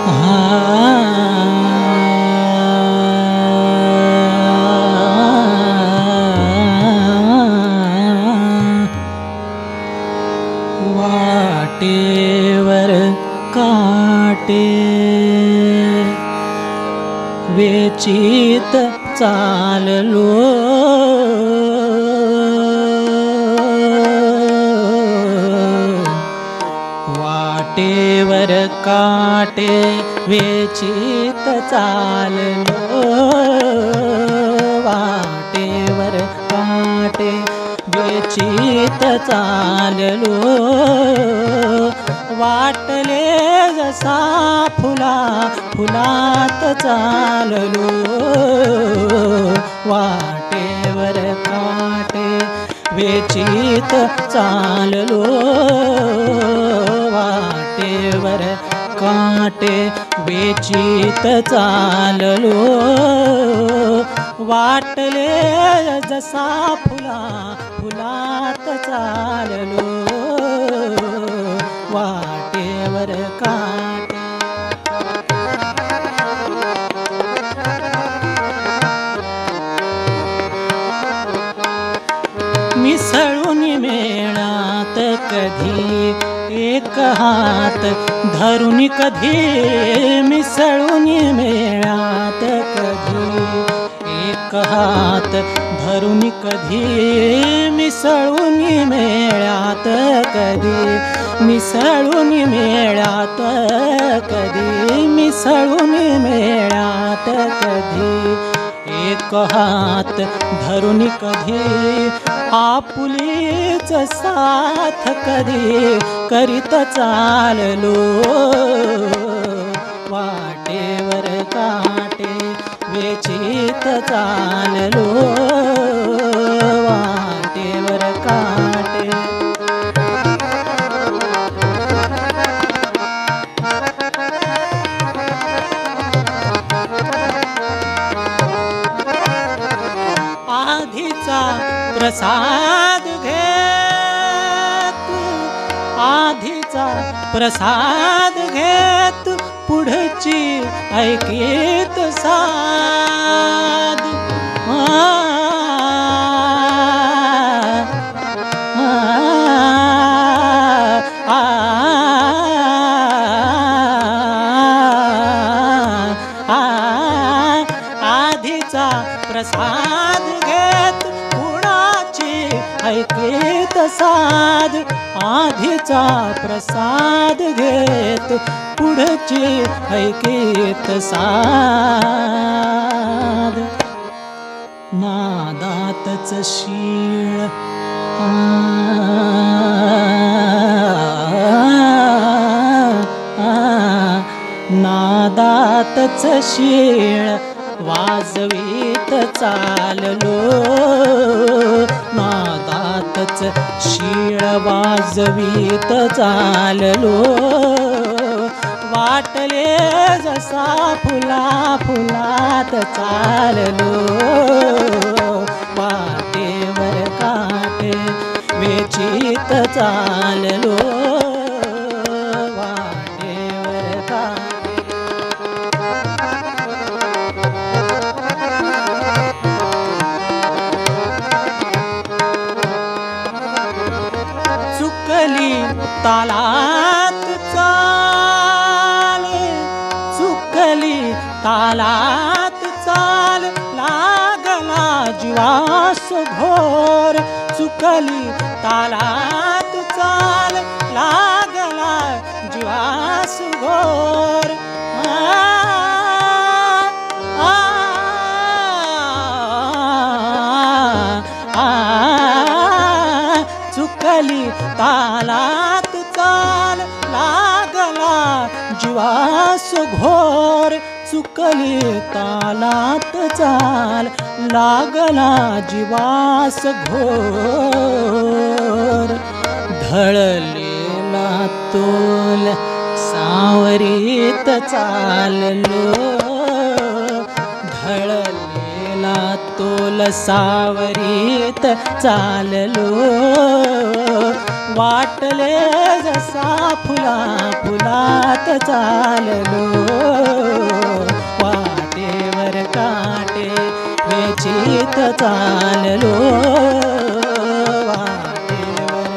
वाटेवर काटे वेचीत चाललो, वाटेवर काटे वेचीत चाललो, वाटेवर काटे वेचीत चाललो, वाटले जसा फुला फुलात चाललो, वाटेवर काटे वेचीत चाललो, वाटेवर काटे वेचीत चाललो, वाटले जसा फुला फुलात चाललो, वाटेवर काटे. मिसळून मेळात कधी एक हात धरून, कधी मिसळून मेळात कधी एक हात धरून, कधी मिसळून मेळात कधी मिसळून मेळात कधी मिसळून मेळात कधी एक हात धरून, कधी आपुलीच साथ कधी करीत चाललो, वाटेवर काटे वेचीत चाललो, वाटेवर काटे. आधीचा प्रसाद घेत, आधीचा प्रसाद घेत पुढची ऐकीत साध, आधीचा प्रसाद घेत पुढाची ऐकीत साध, आधीचा प्रसाद घेत पुढची ऐकीत साध. नादातच शीळ नादातच शीळ वाजवीत चाललो, नादातच शीळ वाजवीत चाललो, वाटले जसा फुला फुलात चाललो, वाटेवर काटे वेचीत चाललो, वाटेवर काटे. चुकली तालात चाल, चुकली तालात चाल लागला जीवास घोर, चुकली तालात चाल लागला जीवास घोर, चुकली तालात चाल लागला जीवास घोर, चुकली तालात चाल लागला जीवास घोर. ढळलेला तोल सावरीत चाललो, ढळलेला तोल सावरीत चाललो, वाटले जसा फुला फुलात वेचीत चाललो वाटेवर काटे वेचीत चाललो वाटेवर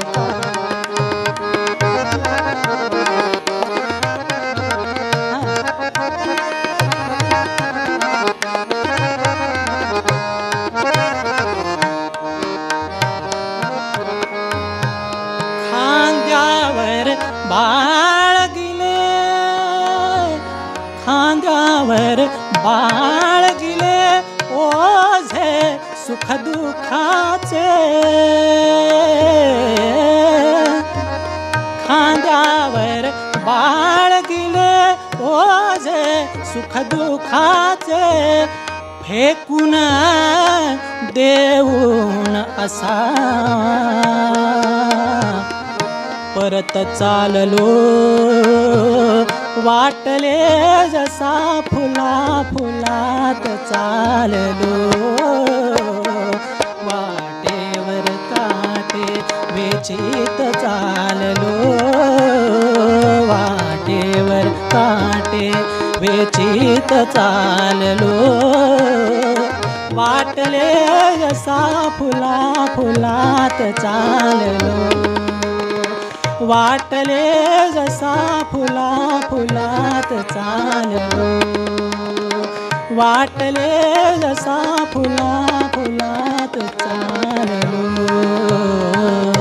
खांद्यावर बाळगिले खांद्यावर बाळगिले ओझे सुख दुःखाचे खांद्यावर बाळगिले ओझे सुख दुःखाचे फेकून देऊन असा परत चाललो वाटले जसा फुला फुलात चाललो वाटेवर काटे वेचीत चाललो वाटेवर काटे वेचीत चाललो वाटले जसा फुला फुलात चाललो वाटले जसा फुला फुलात चाललो वाटले जसा फुला फुलात चाललो